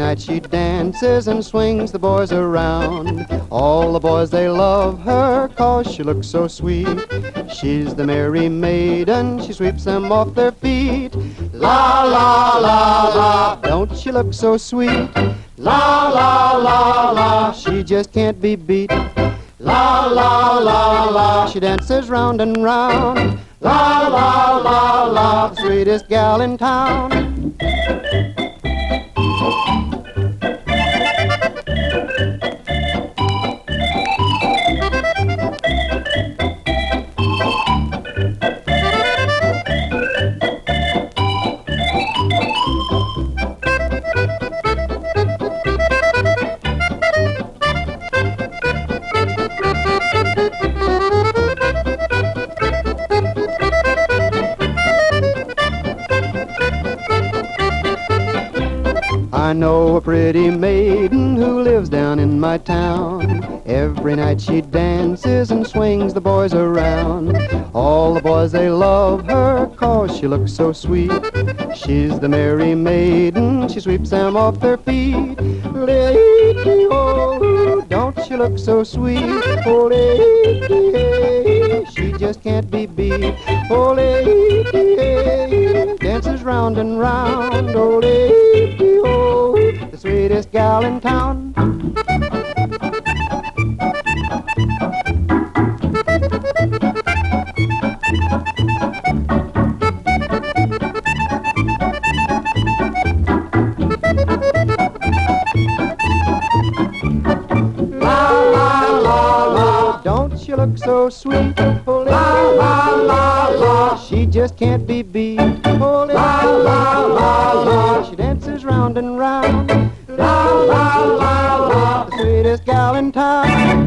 night she dances and swings the boys around. All the boys, they love her 'cause she looks so sweet. She's the merry maiden, she sweeps them off their feet. La, la, la, la, don't she look so sweet? La, la, la, la, she just can't be beat. La, la, la, la, she dances round and round. La, la, la, la, the sweetest gal in town. I know a pretty maiden who lives down in my town. Every night she dances and swings the boys around. All the boys, they love her 'cause she looks so sweet. She's the merry maiden, she sweeps them off their feet. Lady, oh, don't she look so sweet? Oh, lady, she just can't be beat. Oh, lady, dances round and round. Oh, lady, oh, the sweetest gal in town. La, la, la, la, don't she look so sweet? Oh, la, la, la, la, she just can't be beat. Oh, la, la, la, la, she dances round and round. La, la, la, la, the sweetest gal in town.